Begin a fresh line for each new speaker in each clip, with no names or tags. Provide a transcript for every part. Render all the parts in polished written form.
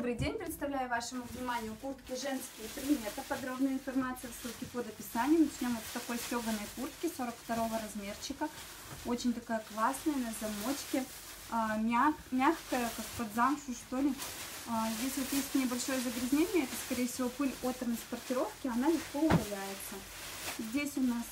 Добрый день! Представляю вашему вниманию куртки женские примета. Подробная информация, ссылки под описанием. Начнем вот с такой стеганой куртки 42 размерчика. Очень такая классная, на замочке. Мягкая, как под замшу, что ли. Здесь вот есть небольшое загрязнение. Это, скорее всего, пыль от транспортировки. Она легко удаляется. Здесь у нас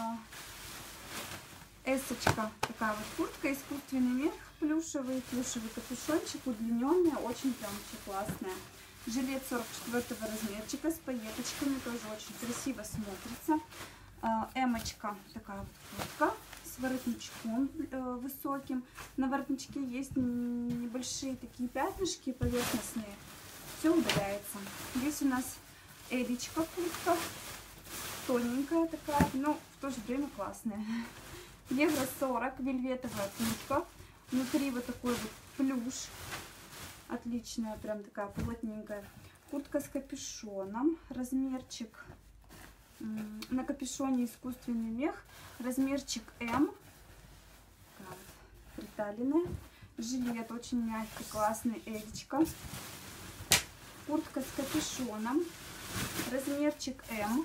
эсочка, такая вот куртка, искусственный мех, плюшевый капюшончик, удлиненная, очень прям вообще классная. Жилет 44 размерчика с пайеточками, тоже очень красиво смотрится. Эмочка, такая вот куртка с воротничком высоким. На воротничке есть небольшие такие пятнышки поверхностные. Все удаляется. Здесь у нас элечка куртка, тоненькая такая, но в то же время классная. Евро 40, вельветовая куртка. Внутри вот такой вот плюш. Отличная, прям такая плотненькая. Куртка с капюшоном. Размерчик. На капюшоне искусственный мех. Размерчик М. Приталенная. Жилет очень мягкий, классный, элечка. Куртка с капюшоном. Размерчик М.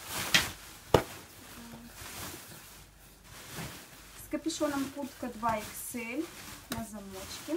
Капюшоном куртка 2XL на замочке.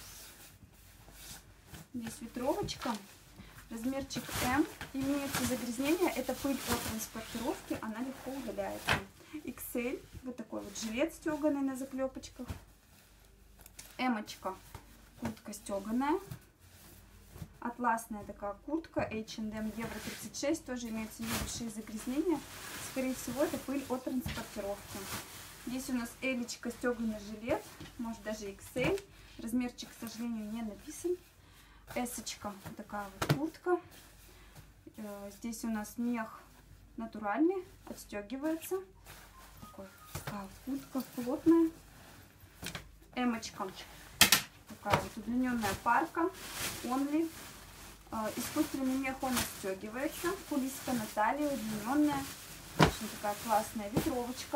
Здесь ветровочка. Размерчик М. Имеется загрязнение. Это пыль от транспортировки. Она легко удаляется. XL. Вот такой вот жилет стеганый на заклепочках. Эмочка. Куртка стеганая. Атласная такая куртка. H&M евро 36. Тоже имеются небольшие загрязнения. Скорее всего, это пыль от транспортировки. Здесь у нас элечка, стеганый жилет, может даже XL. Размерчик, к сожалению, не написан. Эсочка, такая вот куртка. Здесь у нас мех натуральный, отстегивается. Такая вот куртка плотная. Эмочка, такая вот удлиненная парка. Only. Искусственный мех, он отстегивается. Кулиска на талии, удлиненная. Очень такая классная ветровочка.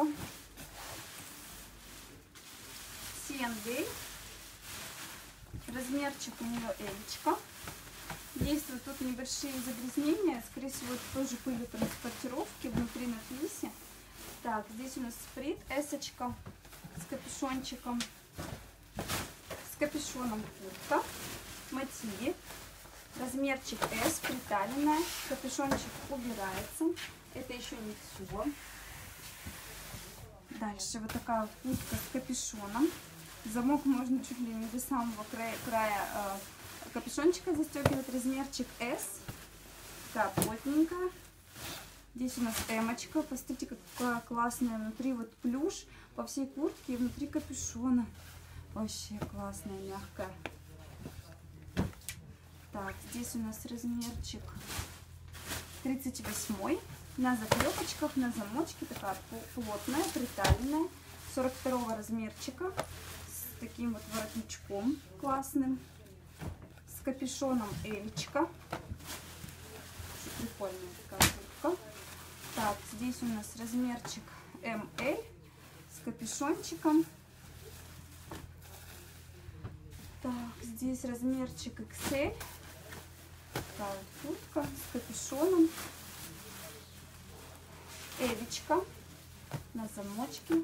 C&A. Размерчик у нее элечка. Есть вот тут небольшие загрязнения. Скорее всего, это тоже пыль транспортировки внутри на флисе. Так, здесь у нас сприт. Эсочка с капюшончиком. С капюшоном куртка. Мотиви. Размерчик S, приталенная. Капюшончик убирается. Это еще не все. Дальше вот такая куртка с капюшоном. Замок можно чуть ли не до самого края капюшончика застегивать. Размерчик S. Такая плотненькая. Здесь у нас эмочка. Посмотрите, какая классная. Внутри вот плюш по всей куртке и внутри капюшона. Вообще классная, мягкая. Так, здесь у нас размерчик 38. На заклепочках, на замочке. Такая плотная, приталенная. 42 размерчика. С таким вот воротничком классным. С капюшоном элечка. Прикольная такая куртка. Так, здесь у нас размерчик ML. С капюшончиком. Так, здесь размерчик XL. Такая вот куртка с капюшоном. Элечка на замочке.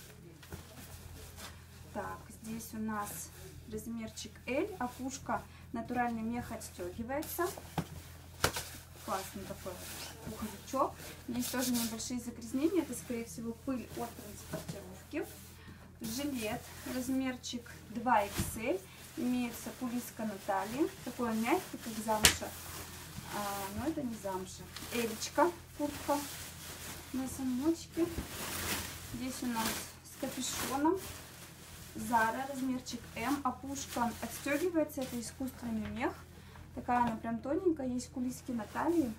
Так, здесь у нас размерчик L, опушка, натуральный мех отстегивается. Классный такой пуховичок. Здесь тоже небольшие загрязнения, это скорее всего пыль от транспортировки. Жилет, размерчик 2XL, имеется пулиска на талии, такой мягкий, как замша, но это не замша. Элечка, куртка на замочке. Здесь у нас с капюшоном. Зара, размерчик М. Опушка отстегивается. Это искусственный мех. Такая она прям тоненькая. Есть кулиски на талии.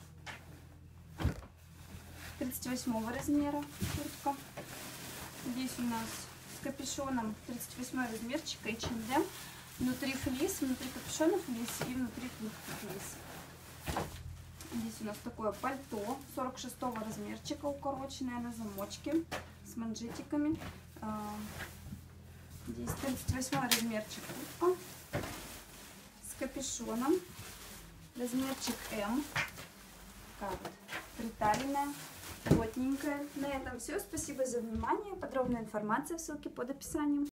38 размера куртка. Здесь у нас с капюшоном 38 размерчик H&M. Внутри флис, внутри капюшона флис и внутри куртки флис. Здесь у нас такое пальто 46 размерчика, укороченное на замочке с манжетиками. Здесь 38 размерчик куртка. С капюшоном. Размерчик М. Такая вот приталенная, плотненькая. На этом все. Спасибо за внимание. Подробная информация в ссылке под описанием.